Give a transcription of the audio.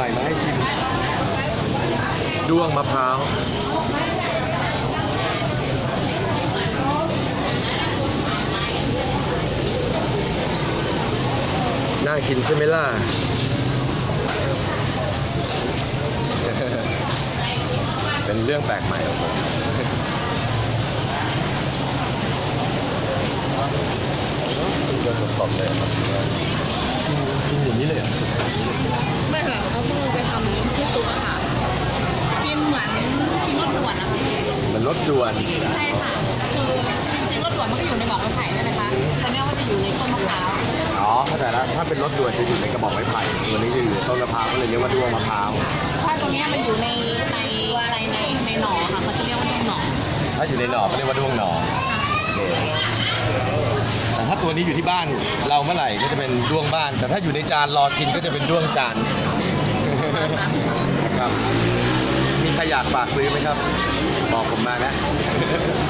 ม่ๆมาให้ชิมด้วงมะพร้าวน่ากินใช่ไหมล่ะ เป็นเรื่องแปลกใหม่ของผมเรื่องสดๆเลยครับกินอย่างนี้เลยไม่ค่ะเขาเพิ่งไปทำที่ซุปอะค่ะกินเหมือนกินรสด่วนนะคะมันรสด่วนใช่ค่ะคือจริงๆรสด่วนมันก็อยู่ในบอกไม้ไผ่ใช่ไหมคะตอนนี้มันจะอยู่ในต้นมะพร้าวอ๋อเข้าใจแล้วถ้าเป็นรสด่วนจะอยู่ในกระบอกไม้ไผ่ตัวนี้จะอยู่ในต้นมะพร้าวก็เลยเรียกว่าด้วงมะพร้าวถ้าตัวนี้มันอยู่ในหน่อค่ะเขาจะเรียกว่าด้วงหน่อถ้าอยู่ในหน่อเขาเรียกว่าด้วงหน่อแต่ถ้าตัวนี้อยู่ที่บ้านเราเมื่อไหร่ก็จะเป็นด้วงบ้านแต่ถ้าอยู่ในจานรอกินก็จะเป็นด้วงจานนะครับมีใครอยากฝากซื้อไหมครับบอกผมมานะ